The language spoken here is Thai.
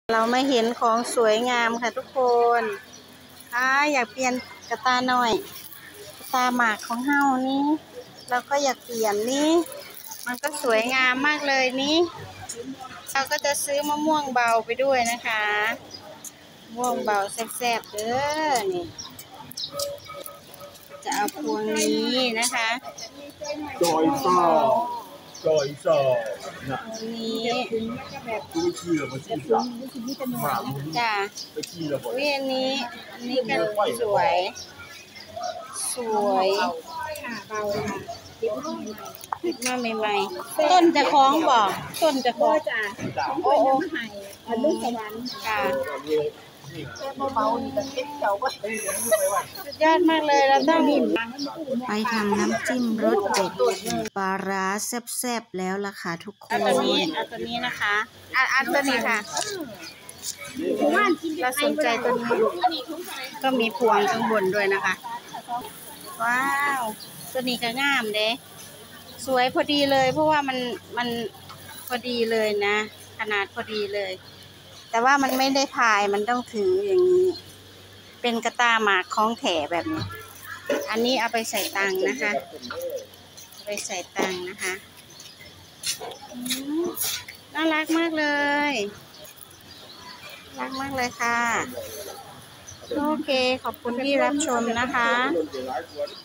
เราไม่เห็นของสวยงามค่ะทุกคนอยากเปลี่ยนกระตาหน่อยกระตาหมากของเฮานี้เราก็อยากเปลี่ยนนี้มันก็สวยงามมากเลยนี้เราก็จะซื้อมะม่วงเบาไปด้วยนะคะมะม่วงเบาแซ่บๆเด้อนี่จะเอาพวงนี้นะคะจอยซ่าน่ะนี้ดูไปขี้แล้วมันขี้หลังหมามึงจ้าไปขี้แล้วบ่อันนี้ก็สวยเบาค่ะคิดมาใหม่ๆต้นจะคล้องบอกต้นจะคล้องจ้าโอ้โหไห่อันลูกสวรรค์ค่ะเบานี่ก็เก็บเจ้าก็สุดยอดมากเลยเราต้องไปทำน้ำจิ้มรสเด็ดปลาร้าแซ่บๆแล้วล่ะค่ะทุกคนเอาตัวนี้นะคะตัวนี้ค่ะเราสนใจตัวนี้ก็มีพวงข้างบนด้วยนะคะว้าวตัวนี้ก็งามเด้สวยพอดีเลยเพราะว่ามันพอดีเลยนะขนาดพอดีเลยแต่ว่ามันไม่ได้พายมันต้องถืออย่างนี้เป็นกระตาหมากของแถแบบนี้อันนี้เอาไปใส่ตังนะคะไปใส่ตังนะคะน่ารักมากเลยรักมากเลยค่ะโอเคขอบคุณที่รับชมนะคะ